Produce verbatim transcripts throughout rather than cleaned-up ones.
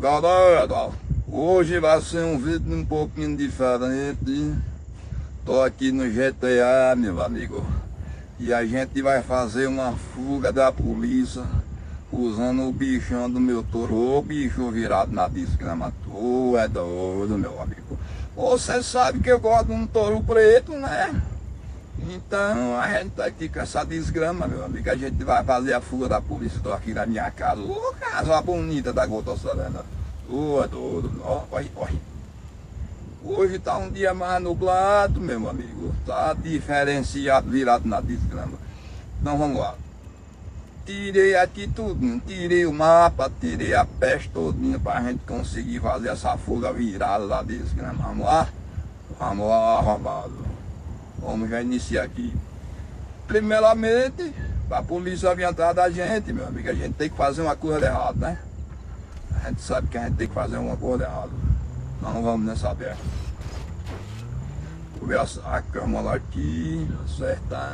Galera, hoje vai ser um vídeo um pouquinho diferente. Tô aqui no G T A, meu amigo, e a gente vai fazer uma fuga da polícia usando o bichão do meu touro, o bicho virado na desgrama. Tu é doido, meu amigo. Você sabe que eu gosto de um touro preto, né? Então a gente tá aqui com essa desgrama, meu amigo. A gente vai fazer a fuga da polícia. Tô aqui na minha casa. Ô, casa bonita da Gotossalena. Ô, é doido. Ó, olha, olha. Hoje tá um dia mais nublado, meu amigo. Tá diferenciado, virado na desgrama. Então vamos lá. Tirei aqui tudinho, tirei o mapa, tirei a peste todinha pra gente conseguir fazer essa fuga virada da desgrama. Vamos lá? Vamos lá, arrombado. Vamos já iniciar aqui. Primeiramente, a polícia vir atrás da gente, meu amigo, a gente tem que fazer uma coisa errada, né? A gente sabe que a gente tem que fazer uma coisa errada. Não vamos nessa aberta. Vou ver a, a câmera aqui, acertar.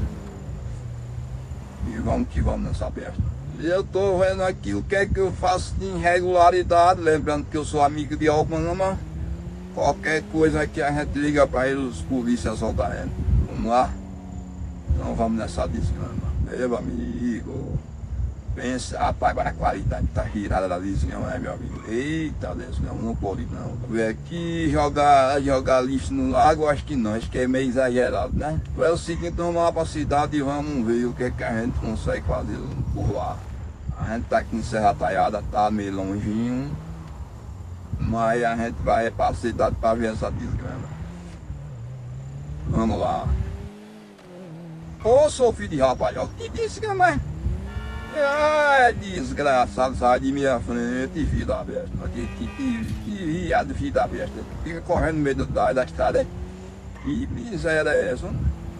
E vamos que vamos nessa aberta. Eu tô vendo aqui o que é que eu faço de irregularidade, lembrando que eu sou amigo de Almanama. Qualquer coisa que a gente liga para eles, os polícias soltam a gente. Vamos lá? Então vamos nessa desgrama. Meu amigo. Pensa, rapaz, para a qualidade tá girada da desgrama, né, meu amigo? Eita, desgrama, não pode não. Ver aqui, jogar, jogar lixo no lago, acho que não, acho que é meio exagerado, né? Então é o seguinte, vamos lá para a cidade e vamos ver o que é que a gente consegue fazer por lá. A gente tá aqui em Serra Talhada, tá meio longinho. Mas a gente vai para a cidade para ver essa desgrama. Vamos lá. Ô, seu filho de rapaz, ó, que desgrama é? Ai, desgraçado, sai de minha frente, filho da besta. Que, que, que, que viado, filho da besta. Fica correndo no meio da, da estrada. Que miséria é essa?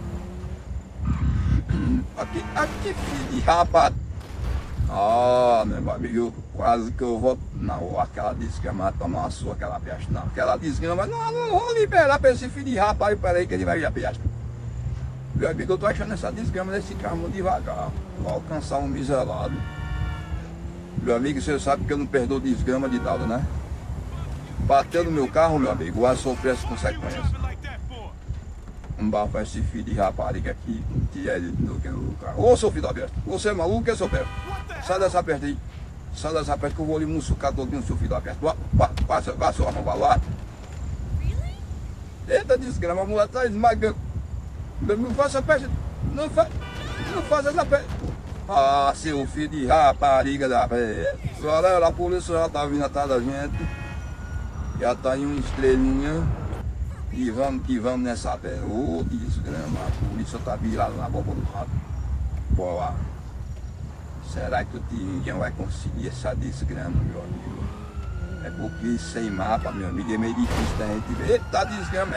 Aqui, aqui, filho de rapaz. Ah, meu amigo, quase que eu vou. Não, aquela desgrama tomar uma sua, aquela peste, não. Aquela desgrama, não, não vou liberar pra esse filho de rapaz, peraí que ele vai já peste. Meu amigo, eu tô achando essa desgrama desse carro muito devagar, pra alcançar um miserado. Meu amigo, você sabe que eu não perdoo desgrama de nada, né? Bateu no meu carro, meu amigo, vai sofrer as consequências. Um bafo esse filho de rapariga aqui, que é do que no carro. Ô, seu filho da besta, você é maluco, que é seu perto? Sai dessa perto aí. Sai dessa perto que eu vou lhe mussucar todinho, seu filho da perto. Passa, passa, vamos lá. Eita desgrama, a mulher tá esmagando. Não faça peste, não faz, não faz essa peste. Ah, seu filho de rapariga da peste. Galera, a polícia já tá vindo atrás da gente. Já tá em uma estrelinha. E vamos que vamos nessa peste. Ô, desgrama, a polícia tá virada na boca do rato. Bora lá. Será que o Tiringuinha vai conseguir essa desgrama, meu amigo? É porque sem mapa, meu amigo, é meio difícil da gente ver. Eita desgrama,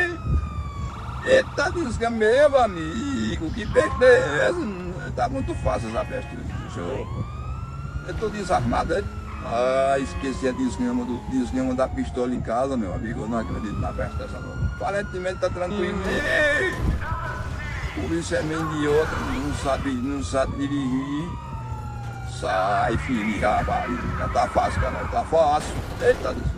eita desgrama, meu amigo, que peste é essa? Tá muito fácil essa peste, eu, eu tô desarmado, é? Ah, esqueci a desgrama, do, desgrama da pistola em casa, meu amigo, eu não acredito na peste dessa não. Aparentemente tá tranquilo. Polícia é meio de outra, não sabe, não sabe dirigir. Sai, filho, rapaz, tá fácil, cara, tá fácil. Eita Deus.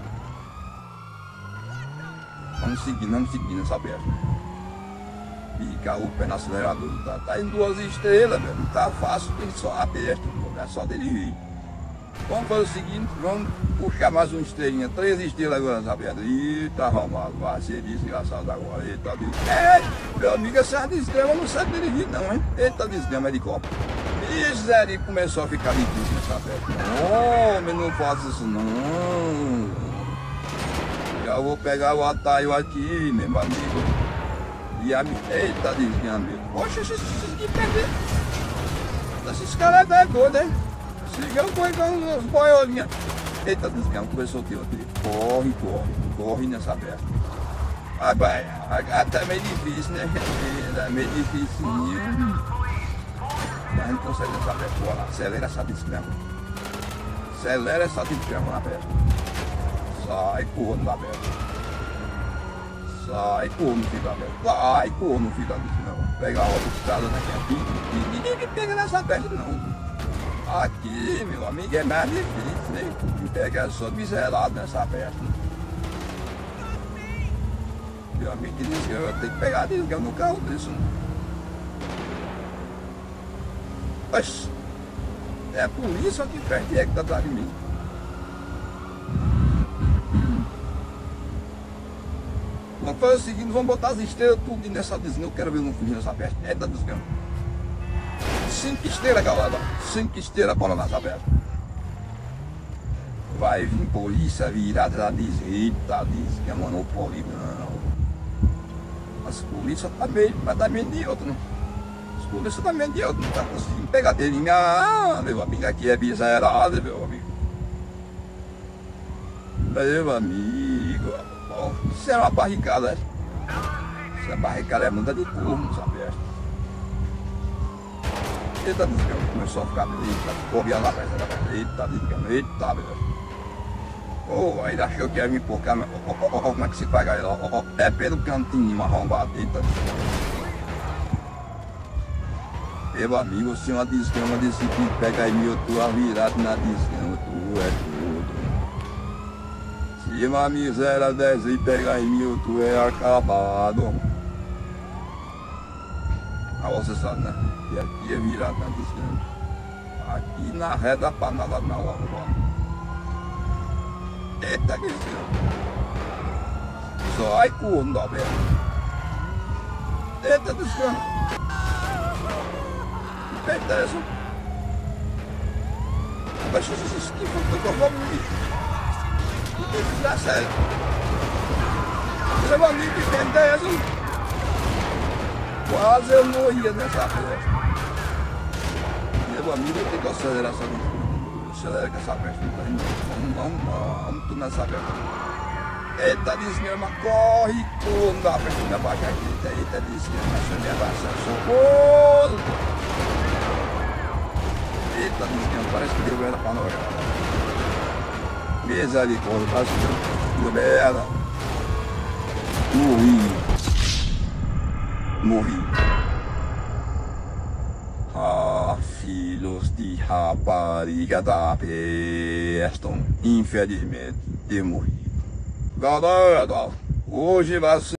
Vamos seguindo, vamos seguindo essa peste. Fica o pé no acelerador, tá, tá em duas estrelas, meu, tá fácil, tem só a peste, é só dirigir. Vamos fazer o seguinte, vamos puxar mais uma estrelinha, três estrelas agora nessa pedra. Eita, arrumado, vai ser desgraçado agora. Eita, desgrama. Ei, meu amigo, essa desgrama não sabe dirigir não, hein? Eita, desgrama de copo. Miséria, começou a ficar difícil nessa pedra. Homem, não faça isso não. Já vou pegar o atalho aqui, meu amigo. E a minha... Eita, desgrama. Poxa, esses que perder. Esses caras é doido, hein? Sigam com os boiolinhas. Eita, desgrama, começou o tiro aqui. Corre, corre, corre nessa perna. Vai, vai, até é meio difícil, né? É meio difícil. Mas a gente consegue nessa perna. Bora, acelera essa desgrama. Acelera essa desgrama na perna. Sai, corra na perna. Sai, corra no fio da perna. Sai, corra no fio da desgrama. Pegar a outra estrada daqui aqui. Ninguém pega nessa perna, não. Aqui, meu amigo, é mais difícil, né? pegar só miserável nessa festa. Meu amigo disse que eu tenho que pegar dele, que eu no carro disso. Mas é a polícia que perde é que tá atrás de mim. Vamos fazer o seguinte, vamos botar as estrelas tudo nessa desgrama. Eu quero ver um filho nessa festa. É da desgrama. Cinco estrelas, galera. Cinco estrelas para nessa festa. Vai vir polícia virada, ela diz, eita, diz que é monopólio, não. As polícias também, mas também de outro, né? As polícias também de outro, não tá conseguindo pegar dele. Ah, meu amigo, aqui é miserável, meu amigo. Meu amigo, ó, isso é uma barricada, né? Essa barricada é muita de turno, sabe? Eita, desgrama, começou a ficar, eita, corria lá, eita, desgrama, eita, meu. Oh, ainda achou que ia me empocar, mas oh, oh, oh, como é que se paga aí? Oh, oh, é pelo cantinho arrombado, eita. Meu amigo, se uma desgrama desse tipo pega aí mil, tu é virado na desgrama, tu é tudo. Se uma miséria dessa e pega aí mil, tu é acabado. Ah, você sabe, né? E aqui é virado na desgrama. Aqui na reta pra nada não, arrombado. Eita, que isso? Só ai corno, Alberto. Eita, desgrama. Eita, isso. Mas isso aqui foi que eu vou me... Não tem que dar certo. Seu amigo, que tem isso? Quase eu morria nessa festa. Meu amigo, eu tenho que acelerar essa vida. Acelera que essa festa não tá indo. Vamos, vamos, vamos tudo nessa festa. Eita, desgrama, corre tudo da festa, me abaixa aqui. Eita, desgrama, deixa eu me abaixar, socorro. Eita, desgrama, parece que deu ela pra nós. Misericórdia, parece que deu merda. Morri. Morri. Ah, filhos de rapariga da peste, infelizmente eu morri. Galera, hoje vai ser